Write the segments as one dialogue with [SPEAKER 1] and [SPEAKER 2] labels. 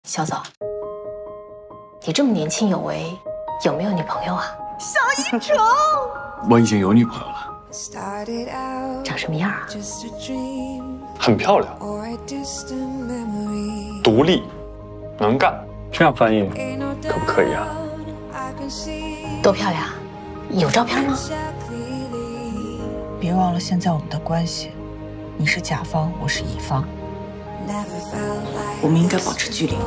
[SPEAKER 1] 小枣，你这么年轻有为，有没有女朋友啊？
[SPEAKER 2] 小一成，
[SPEAKER 3] 我已经有女朋友了。
[SPEAKER 1] 长什么样啊？
[SPEAKER 3] 很漂亮，独立，能干。这样翻译可不可以啊？
[SPEAKER 1] 多漂亮？有照片吗？
[SPEAKER 2] 别忘了现在我们的关系，你是甲方，我是乙方，我们应该保持距离。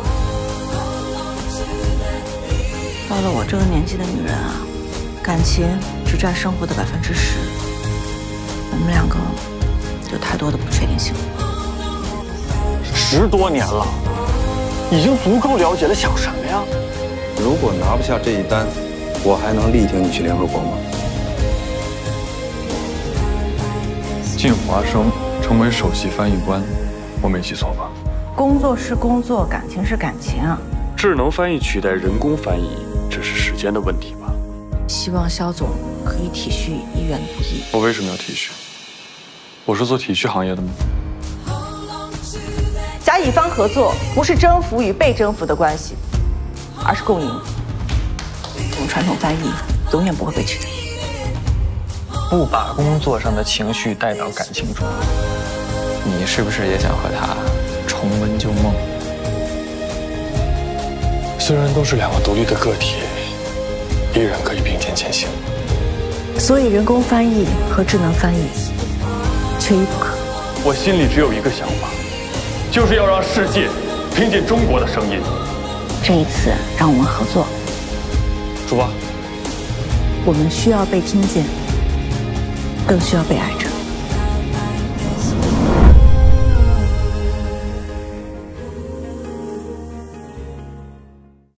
[SPEAKER 2] 到了我这个年纪的女人啊，感情只占生活的10%，我们2个有太多的不确定性。
[SPEAKER 3] 10多年了，已经足够了解了，想什么呀？
[SPEAKER 4] 如果拿不下这一单，我还能力挺你去联合国吗？
[SPEAKER 3] 进华生成为首席翻译官，我没记错吧？
[SPEAKER 2] 工作是工作，感情是感情啊。
[SPEAKER 3] 智能翻译取代人工翻译，只是时间的问题吧？
[SPEAKER 2] 希望肖总可以体恤医院的不易。
[SPEAKER 3] 我为什么要体恤？我是做体恤行业的吗？
[SPEAKER 2] 甲乙方合作不是征服与被征服的关系，而是共赢。我们传统翻译永远不会被取代。
[SPEAKER 5] 不把工作上的情绪带到感情中，你是不是也想和他重温旧梦？
[SPEAKER 3] 虽然都是2个独立的个体，依然可以并肩前行。
[SPEAKER 2] 所以人工翻译和智能翻译缺一不可。
[SPEAKER 3] 我心里只有一个想法，就是要让世界听见中国的声音。
[SPEAKER 2] 这一次让我们合作，
[SPEAKER 3] 出发。
[SPEAKER 2] 我们需要被听见，更需要被爱着。